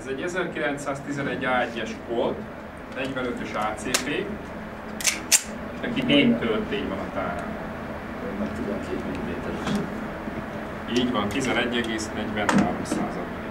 Ez egy 1911 A1-es Colt, 45-ös ACP, és neki 4 töltény van a tárán. Meg 12 mm-es. Így van, 11,43.